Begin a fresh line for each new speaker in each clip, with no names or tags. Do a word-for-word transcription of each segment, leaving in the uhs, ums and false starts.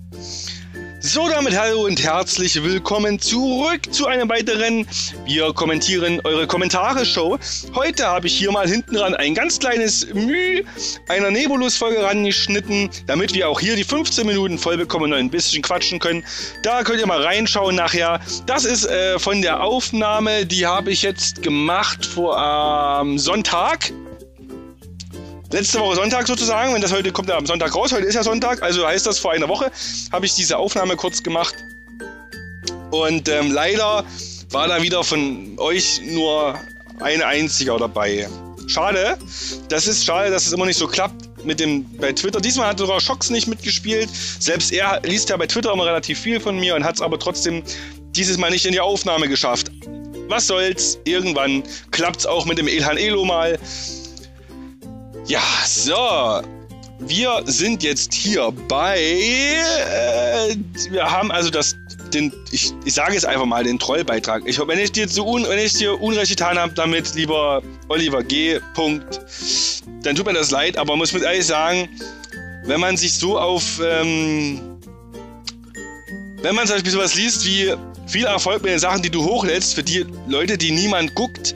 So, damit hallo und herzlich willkommen zurück zu einem weiteren Wir kommentieren eure Kommentare-Show. Heute habe ich hier mal hinten dran ein ganz kleines Müh einer Nebulus-Folge rangeschnitten, damit wir auch hier die fünfzehn Minuten voll bekommen und ein bisschen quatschen können. Da könnt ihr mal reinschauen nachher. Das ist äh, von der Aufnahme, die habe ich jetzt gemacht vor ähm, Sonntag. Letzte Woche Sonntag sozusagen, wenn das heute kommt, ja am Sonntag raus, heute ist ja Sonntag, also heißt das, vor einer Woche habe ich diese Aufnahme kurz gemacht und ähm, leider war da wieder von euch nur ein einziger dabei. Schade, das ist schade, dass es immer nicht so klappt mit dem bei Twitter. Diesmal hat sogar Shox nicht mitgespielt, selbst er liest ja bei Twitter immer relativ viel von mir und hat es aber trotzdem dieses Mal nicht in die Aufnahme geschafft. Was soll's, irgendwann klappt's auch mit dem Elhan Elo mal. Ja, so, wir sind jetzt hier bei, äh, wir haben also das, den, ich, ich sage jetzt einfach mal den Trollbeitrag. Ich, wenn ich dir so un, wenn ich dir Unrecht getan habe damit, lieber Oliver G. Punkt, dann tut mir das leid, aber muss mit ehrlich sagen, wenn man sich so auf, ähm, wenn man zum Beispiel sowas liest wie viel Erfolg mit den Sachen, die du hochlädst, für die Leute, die niemand guckt.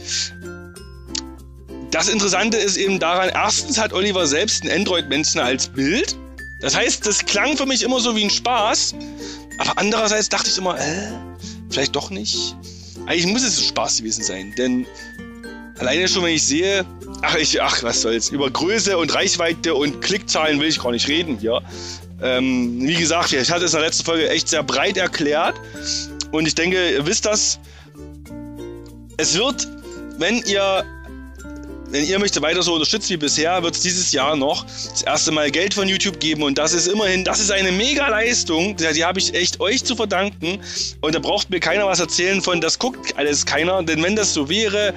Das Interessante ist eben daran, erstens hat Oliver selbst ein Android-Männchen als Bild. Das heißt, das klang für mich immer so wie ein Spaß. Aber andererseits dachte ich immer, äh, vielleicht doch nicht. Eigentlich muss es ein Spaß gewesen sein. Denn alleine schon, wenn ich sehe, ach, ich, ach was soll's, über Größe und Reichweite und Klickzahlen will ich gar nicht reden hier. Ähm, wie gesagt, ich hatte es in der letzten Folge echt sehr breit erklärt. Und ich denke, ihr wisst das. Es wird, wenn ihr... Wenn ihr mich weiter so unterstützt wie bisher, wird es dieses Jahr noch das erste Mal Geld von YouTube geben und das ist immerhin, das ist eine Mega-Leistung, die, die habe ich echt euch zu verdanken und da braucht mir keiner was erzählen von, das guckt alles keiner, denn wenn das so wäre,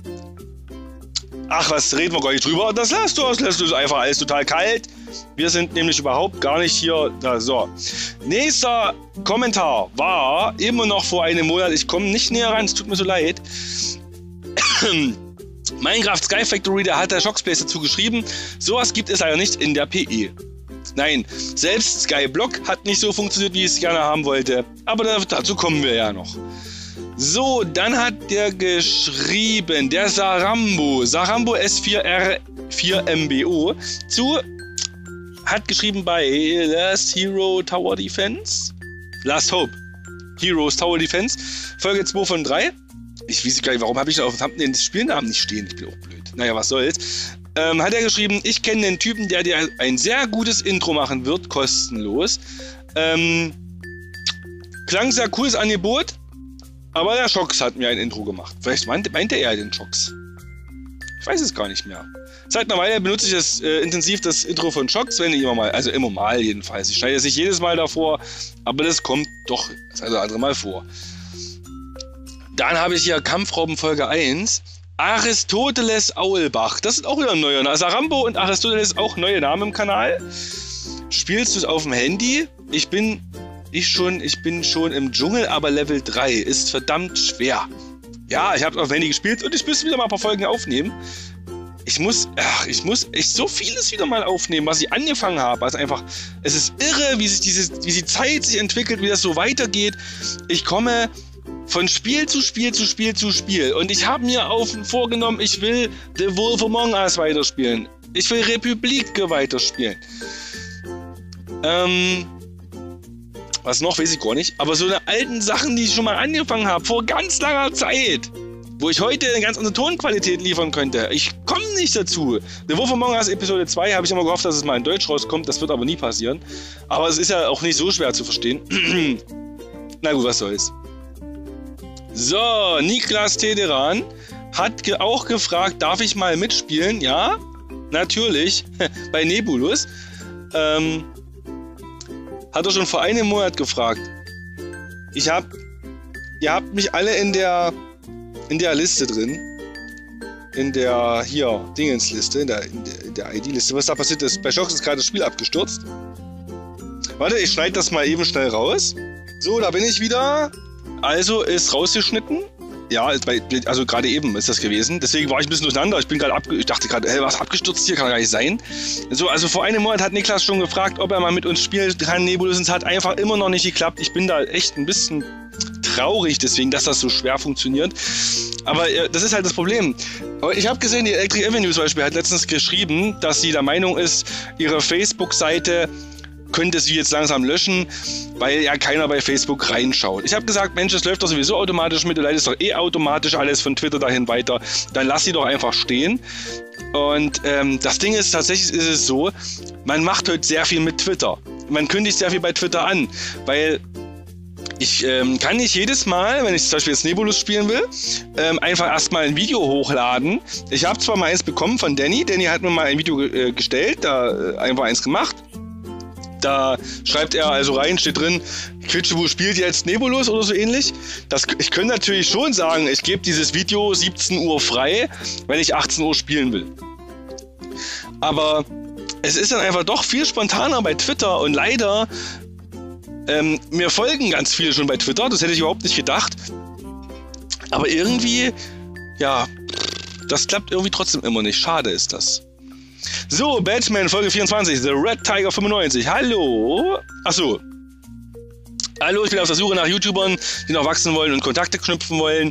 ach was, reden wir gar nicht drüber, das lässt du aus, lässt du einfach alles total kalt, wir sind nämlich überhaupt gar nicht hier, da, so. Nächster Kommentar war immer noch vor einem Monat, ich komme nicht näher ran, es tut mir so leid, Minecraft Sky Factory, da hat der Shoxplace dazu geschrieben, sowas gibt es leider nicht in der P E. Nein, selbst Skyblock hat nicht so funktioniert, wie ich es gerne haben wollte. Aber dazu kommen wir ja noch. So, dann hat der geschrieben, der Sarambo, Sarambo S vier R vier M B O, zu, hat geschrieben bei Last Hero Tower Defense, Last Hope, Heroes Tower Defense, Folge zwei von drei. Ich weiß gar nicht, warum habe ich auf den Spielnamen nicht stehen? Ich bin auch blöd. Naja, was soll's. Ähm, hat er geschrieben, ich kenne den Typen, der dir ein sehr gutes Intro machen wird, kostenlos. Ähm, klang sehr cooles Angebot, aber der Shox hat mir ein Intro gemacht. Vielleicht meinte, meinte er den Shox. Ich weiß es gar nicht mehr. Seit einer Weile benutze ich das, äh, intensiv das Intro von Shox, wenn ich immer mal, also immer mal jedenfalls. Ich schneide es nicht jedes Mal davor, aber das kommt doch das eine oder andere Mal vor. Dann habe ich hier Kampfrauben Folge eins. Aristoteles Aulbach. Das ist auch wieder ein neuer Name. Sarambo und Aristoteles auch neue Namen im Kanal. Spielst du es auf dem Handy? Ich bin, ich schon, ich bin schon im Dschungel, aber Level drei ist verdammt schwer. Ja, ich habe es auf dem Handy gespielt und ich müsste wieder mal ein paar Folgen aufnehmen. Ich muss, ach, ich muss echt so vieles wieder mal aufnehmen, was ich angefangen habe. Also einfach, es ist irre, wie sich diese, wie die Zeit sich entwickelt, wie das so weitergeht. Ich komme von Spiel zu Spiel zu Spiel zu Spiel. Und ich habe mir auf, vorgenommen, ich will The Wolf Among Us weiterspielen. Ich will Republik weiterspielen. Ähm, was noch, weiß ich gar nicht. Aber so eine alten Sachen, die ich schon mal angefangen habe, vor ganz langer Zeit, wo ich heute eine ganz andere Tonqualität liefern könnte. Ich komme nicht dazu. The Wolf Among Us Episode zwei habe ich immer gehofft, dass es mal in Deutsch rauskommt. Das wird aber nie passieren. Aber es ist ja auch nicht so schwer zu verstehen. Na gut, was soll's. So, Niklas Tederan hat ge auch gefragt, darf ich mal mitspielen? Ja, natürlich, bei Nebulus. Ähm, hat er schon vor einem Monat gefragt. Ich hab, ihr habt mich alle in der, in der Liste drin. In der, hier, Dingensliste, in der, in der, in der I D-Liste. Was da passiert ist, bei Shox ist gerade das Spiel abgestürzt. Warte, ich schneide das mal eben schnell raus. So, da bin ich wieder. Also ist rausgeschnitten. Ja, bei, also gerade eben ist das gewesen. Deswegen war ich ein bisschen durcheinander. Ich bin gerade abge... Ich dachte gerade, hey, was abgestürzt hier? Kann gar nicht sein. So, also vor einem Monat hat Niklas schon gefragt, ob er mal mit uns spielen kann. Nebulus, es hat einfach immer noch nicht geklappt. Ich bin da echt ein bisschen traurig deswegen, dass das so schwer funktioniert. Aber äh, das ist halt das Problem. Aber ich habe gesehen, die Electric Avenue zum Beispiel hat letztens geschrieben, dass sie der Meinung ist, ihre Facebook-Seite könnte sie jetzt langsam löschen, weil ja keiner bei Facebook reinschaut. Ich habe gesagt, Mensch, es läuft doch sowieso automatisch mit, du leitest doch eh automatisch alles von Twitter dahin weiter, dann lass sie doch einfach stehen. Und ähm, das Ding ist, tatsächlich ist es so, man macht heute sehr viel mit Twitter. Man kündigt sehr viel bei Twitter an, weil ich ähm, kann nicht jedes Mal, wenn ich zum Beispiel jetzt Nebulus spielen will, ähm, einfach erstmal ein Video hochladen. Ich habe zwar mal eins bekommen von Danny, Danny hat mir mal ein Video äh, gestellt, da äh, einfach eins gemacht. Da schreibt er also rein, steht drin, Quitschebu spielt jetzt Nebulus oder so ähnlich. Das, ich könnte natürlich schon sagen, ich gebe dieses Video siebzehn Uhr frei, wenn ich achtzehn Uhr spielen will. Aber es ist dann einfach doch viel spontaner bei Twitter und leider, ähm, mir folgen ganz viele schon bei Twitter, das hätte ich überhaupt nicht gedacht. Aber irgendwie, ja, das klappt irgendwie trotzdem immer nicht. Schade ist das. So, Batman, Folge vierundzwanzig, The Red Tiger fünfundneunzig. Hallo? Achso. Hallo, ich bin auf der Suche nach YouTubern, die noch wachsen wollen und Kontakte knüpfen wollen.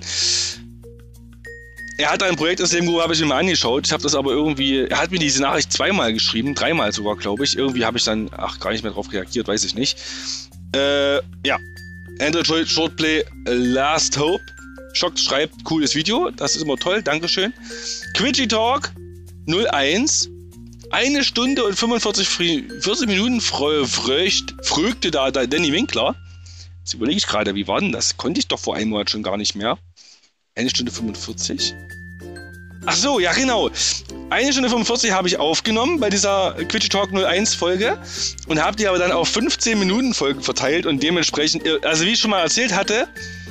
Er hat ein Projekt ins Leben gerufen, habe ich mir mal angeschaut. Ich habe das aber irgendwie... Er hat mir diese Nachricht zweimal geschrieben, dreimal sogar, glaube ich. Irgendwie habe ich dann, ach, gar nicht mehr drauf reagiert, weiß ich nicht. Äh, ja. Android Shortplay Last Hope. Schockt schreibt, cooles Video. Das ist immer toll, dankeschön. Quitchy Talk null eins. Eine Stunde und fünfundvierzig vierzig Minuten fröcht, frögte da, da Danny Winkler. Jetzt überlege ich gerade, wie war denn das? Konnte ich doch vor einem Monat schon gar nicht mehr. Eine Stunde fünfundvierzig? Ach so, ja genau. Eine Stunde fünfundvierzig habe ich aufgenommen bei dieser Quitchy Talk null eins Folge und habe die aber dann auf fünfzehn Minuten Folgen verteilt und dementsprechend, also wie ich schon mal erzählt hatte,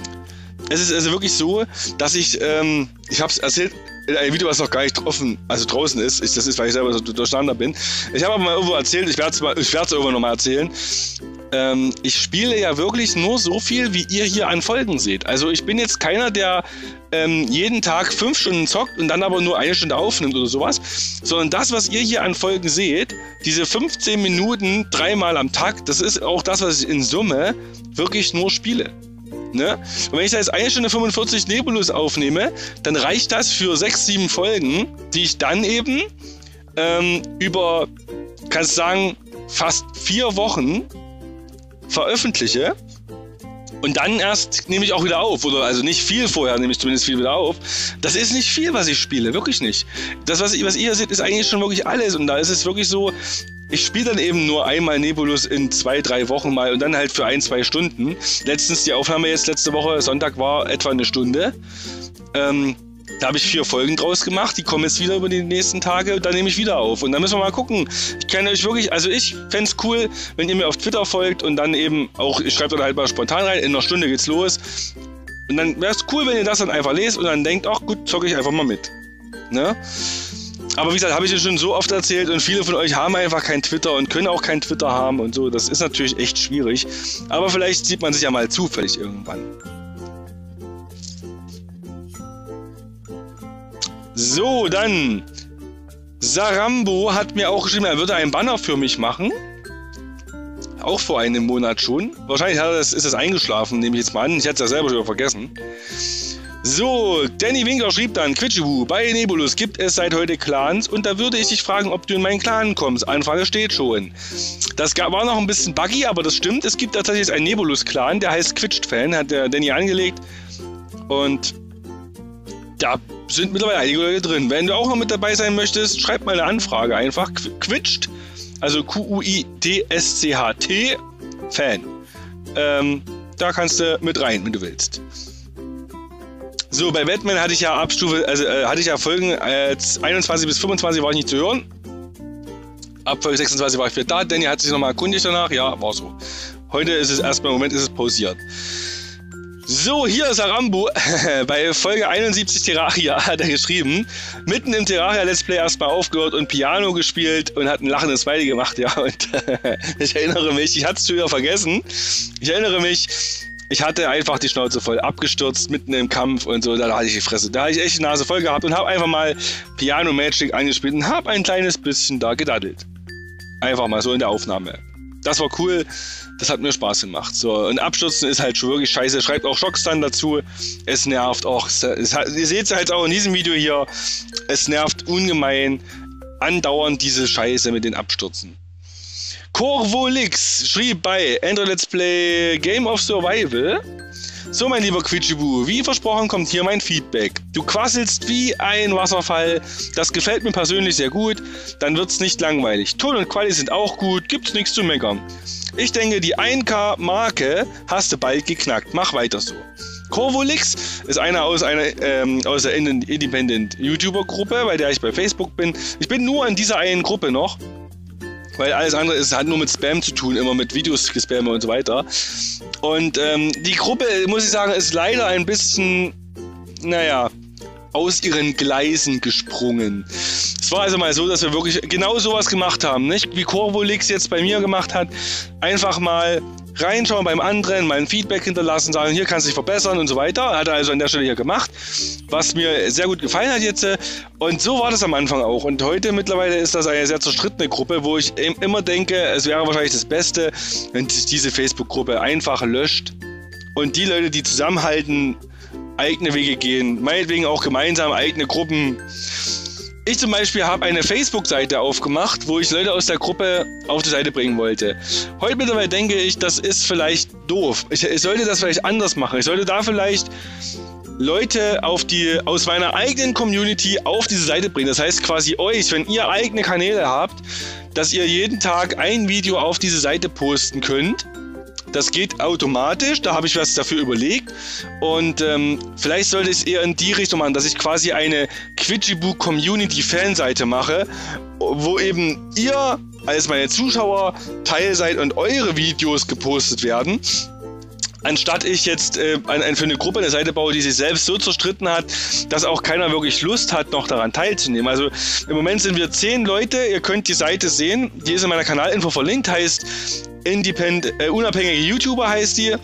es ist also wirklich so, dass ich, ähm, ich habe es erzählt, in einem Video, was noch gar nicht offen, also draußen ist, ich, das ist, weil ich selber so durcheinander bin. Ich habe aber mal irgendwo erzählt, ich werde es ich werde es irgendwann nochmal erzählen. Ähm, ich spiele ja wirklich nur so viel, wie ihr hier an Folgen seht. Also ich bin jetzt keiner, der ähm, jeden Tag fünf Stunden zockt und dann aber nur eine Stunde aufnimmt oder sowas, sondern das, was ihr hier an Folgen seht, diese fünfzehn Minuten dreimal am Tag, das ist auch das, was ich in Summe wirklich nur spiele. Ne? Und wenn ich da jetzt eine Stunde fünfundvierzig Nebulus aufnehme, dann reicht das für sechs, sieben Folgen, die ich dann eben ähm, über, kannst du sagen, fast vier Wochen veröffentliche und dann erst nehme ich auch wieder auf. Oder also nicht viel vorher, nehme ich zumindest viel wieder auf. Das ist nicht viel, was ich spiele, wirklich nicht. Das, was, ich, was ihr seht, ist eigentlich schon wirklich alles und da ist es wirklich so, ich spiele dann eben nur einmal Nebulus in zwei, drei Wochen mal und dann halt für ein, zwei Stunden. Letztens die Aufnahme jetzt, letzte Woche, Sonntag war etwa eine Stunde. Ähm, da habe ich vier Folgen draus gemacht, die kommen jetzt wieder über die nächsten Tage und dann nehme ich wieder auf. Und dann müssen wir mal gucken. Ich kann euch wirklich, also ich fände es cool, wenn ihr mir auf Twitter folgt und dann eben auch, ich schreibe dann halt mal spontan rein, in einer Stunde geht's los. Und dann wäre es cool, wenn ihr das dann einfach lest und dann denkt, ach gut, zocke ich einfach mal mit. Ne? Aber wie gesagt, habe ich es schon so oft erzählt und viele von euch haben einfach kein Twitter und können auch kein Twitter haben und so. Das ist natürlich echt schwierig. Aber vielleicht sieht man sich ja mal zufällig irgendwann. So, dann. Sarambo hat mir auch geschrieben, er würde einen Banner für mich machen. Auch vor einem Monat schon. Wahrscheinlich hat er das, ist das eingeschlafen, nehme ich jetzt mal an. Ich hätte es ja selber schon vergessen. So, Danny Winkler schrieb dann, Quitschebu, bei Nebulus gibt es seit heute Clans und da würde ich dich fragen, ob du in meinen Clan kommst. Anfrage steht schon. Das war noch ein bisschen buggy, aber das stimmt. Es gibt tatsächlich einen Nebulus-Clan, der heißt Quitscht-Fan, hat der Danny angelegt. Und da sind mittlerweile einige Leute drin. Wenn du auch noch mit dabei sein möchtest, schreib mal eine Anfrage einfach. Quitscht, also Q U I D S C H T, Fan. Ähm, da kannst du mit rein, wenn du willst. So, bei Batman hatte ich ja Abstufe, also äh, hatte ich ja Folgen äh, einundzwanzig bis fünfundzwanzig war ich nicht zu hören. Ab Folge sechsundzwanzig war ich wieder da. Danny hat sich nochmal erkundigt danach. Ja, war so. Heute ist es erstmal, im Moment ist es pausiert. So, hier ist Sarambo. Bei Folge einundsiebzig Terraria hat er geschrieben, mitten im Terraria Let's Play erstmal aufgehört und Piano gespielt und hat ein lachendes Smiley gemacht. Ja, und ich erinnere mich, ich hatte es schon wieder vergessen. Ich erinnere mich, Ich hatte einfach die Schnauze voll, abgestürzt, mitten im Kampf und so, da hatte ich die Fresse. Da habe ich echt die Nase voll gehabt und habe einfach mal Piano Magic angespielt und habe ein kleines bisschen da gedaddelt. Einfach mal so in der Aufnahme. Das war cool, das hat mir Spaß gemacht. So, und Abstürzen ist halt schon wirklich scheiße. Schreibt auch Shocks dann dazu. Es nervt auch. Es, es, ihr seht es halt auch in diesem Video hier. Es nervt ungemein andauernd diese Scheiße mit den Abstürzen. Corvolix schrieb bei Android Let's Play Game of Survival: So, mein lieber Quietschibu, wie versprochen kommt hier mein Feedback. Du quasselst wie ein Wasserfall. Das gefällt mir persönlich sehr gut. Dann wird's nicht langweilig. Ton und Quali sind auch gut. Gibt's nichts zu meckern. Ich denke, die ein K Marke hast du bald geknackt. Mach weiter so. Corvolix ist einer aus einer ähm, aus der Independent YouTuber Gruppe, bei der ich bei Facebook bin. Ich bin nur in dieser einen Gruppe noch. Weil alles andere ist, hat nur mit Spam zu tun, immer mit Videos gespammt und so weiter. Und ähm, die Gruppe, muss ich sagen, ist leider ein bisschen, naja, aus ihren Gleisen gesprungen. Es war also mal so, dass wir wirklich genau sowas gemacht haben, nicht? Wie Corvolix jetzt bei mir gemacht hat. Einfach mal reinschauen beim anderen, mal ein Feedback hinterlassen, sagen, hier kannst du dich verbessern und so weiter. Hat er also an der Stelle hier gemacht, was mir sehr gut gefallen hat jetzt. Und so war das am Anfang auch. Und heute mittlerweile ist das eine sehr zerstrittene Gruppe, wo ich immer denke, es wäre wahrscheinlich das Beste, wenn diese Facebook-Gruppe einfach löscht und die Leute, die zusammenhalten, eigene Wege gehen, meinetwegen auch gemeinsam eigene Gruppen. Ich zum Beispiel habe eine Facebook-Seite aufgemacht, wo ich Leute aus der Gruppe auf die Seite bringen wollte. Heute mittlerweile denke ich, das ist vielleicht doof. Ich, ich sollte das vielleicht anders machen. Ich sollte da vielleicht Leute auf die, aus meiner eigenen Community auf diese Seite bringen. Das heißt quasi euch, wenn ihr eigene Kanäle habt, dass ihr jeden Tag ein Video auf diese Seite posten könnt. Das geht automatisch, da habe ich was dafür überlegt und ähm, vielleicht sollte ich es eher in die Richtung machen, dass ich quasi eine Quietschibu Community Fanseite mache, wo eben ihr als meine Zuschauer Teil seid und eure Videos gepostet werden. Anstatt ich jetzt äh, ein, ein, für eine Gruppe eine Seite baue, die sich selbst so zerstritten hat, dass auch keiner wirklich Lust hat, noch daran teilzunehmen. Also im Moment sind wir zehn Leute, ihr könnt die Seite sehen, die ist in meiner Kanalinfo verlinkt, heißt Independent, äh, unabhängige YouTuber heißt die.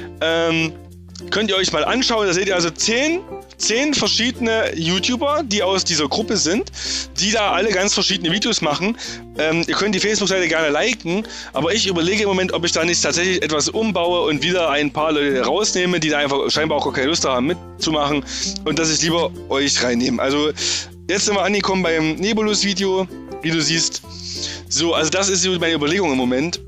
Ähm, könnt ihr euch mal anschauen, da seht ihr also zehn, zehn verschiedene YouTuber, die aus dieser Gruppe sind, die da alle ganz verschiedene Videos machen. Ähm, ihr könnt die Facebook-Seite gerne liken, aber ich überlege im Moment, ob ich da nicht tatsächlich etwas umbaue und wieder ein paar Leute rausnehme, die da einfach scheinbar auch gar keine Lust haben mitzumachen und dass ich lieber euch reinnehme. Also jetzt sind wir angekommen beim Nebulus-Video, wie du siehst. So, also das ist meine Überlegung im Moment.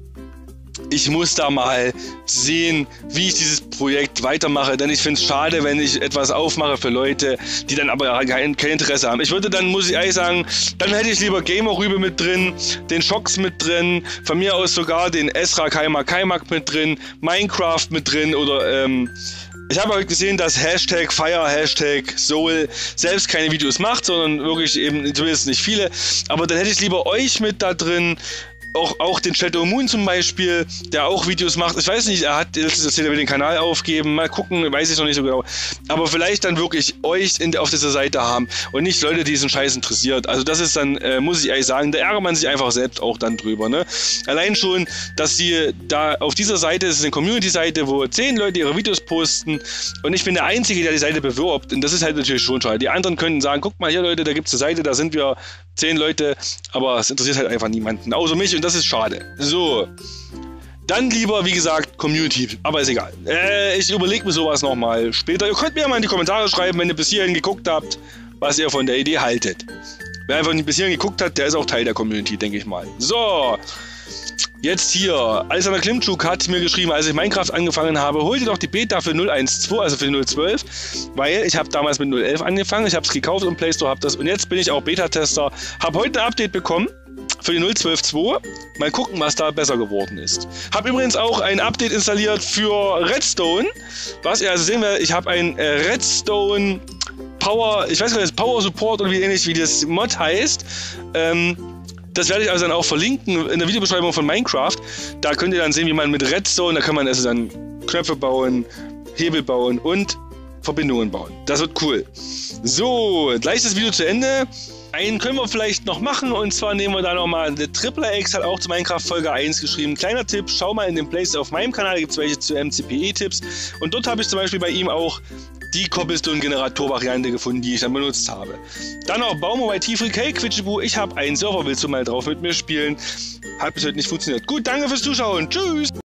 Ich muss da mal sehen, wie ich dieses Projekt weitermache, denn ich finde es schade, wenn ich etwas aufmache für Leute, die dann aber kein, kein Interesse haben. Ich würde dann, muss ich ehrlich sagen, dann hätte ich lieber Gamer-Rübe mit drin, den Shocks mit drin, von mir aus sogar den Esra Kaimak Kaimak mit drin, Minecraft mit drin oder ähm, ich habe heute gesehen, dass Hashtag Fire, Hashtag Soul selbst keine Videos macht, sondern wirklich eben zumindest nicht viele, aber dann hätte ich lieber euch mit da drin. Auch, auch den Shadow Moon zum Beispiel, der auch Videos macht. Ich weiß nicht, er hat letztes Jahr den Kanal aufgeben. Mal gucken, weiß ich noch nicht so genau. Aber vielleicht dann wirklich euch in, auf dieser Seite haben und nicht Leute, die diesen Scheiß interessiert. Also das ist dann, äh, muss ich ehrlich sagen, da ärgert man sich einfach selbst auch dann drüber. Ne? Allein schon, dass die da auf dieser Seite, das ist eine Community-Seite, wo zehn Leute ihre Videos posten und ich bin der Einzige, der die Seite bewirbt. Und das ist halt natürlich schon schade. Die anderen können sagen, guck mal hier Leute, da gibt es eine Seite, da sind wir zehn Leute, aber es interessiert halt einfach niemanden, außer mich und das ist schade. So, dann lieber, wie gesagt, Community, aber ist egal. Äh, ich überlege mir sowas nochmal später. Ihr könnt mir ja mal in die Kommentare schreiben, wenn ihr bis hierhin geguckt habt, was ihr von der Idee haltet. Wer einfach nicht bis hierhin geguckt hat, der ist auch Teil der Community, denke ich mal. So, jetzt hier, Alexander Klimczuk hat mir geschrieben, als ich Minecraft angefangen habe, hol dir doch die Beta für null eins zwei, also für null zwölf, weil ich habe damals mit null elf angefangen, ich habe es gekauft im Play Store, habe das und jetzt bin ich auch Beta-Tester, habe heute ein Update bekommen für die null zwölf zwei, mal gucken, was da besser geworden ist. Habe übrigens auch ein Update installiert für Redstone, was ihr also sehen werdet, ich habe ein äh, Redstone Power, ich weiß gar nicht, Power Support oder wie ähnlich wie das Mod heißt, ähm, das werde ich also dann auch verlinken in der Videobeschreibung von Minecraft. Da könnt ihr dann sehen, wie man mit Redstone, da kann man also dann Knöpfe bauen, Hebel bauen und Verbindungen bauen. Das wird cool. So, gleich das Video zu Ende. einen können wir vielleicht noch machen, und zwar nehmen wir da nochmal eine Triple X, hat auch zu Minecraft Folge eins geschrieben. Kleiner Tipp, schau mal in den Playlist auf meinem Kanal, da gibt es welche zu M C P E-Tipps. Und dort habe ich zum Beispiel bei ihm auch die Cobblestone-Generator-Variante gefunden, die ich dann benutzt habe. Dann noch Baumo bei T vier K, Quitschebu, ich habe einen Server, willst du mal drauf mit mir spielen? Hat bis heute nicht funktioniert. Gut, danke fürs Zuschauen, tschüss!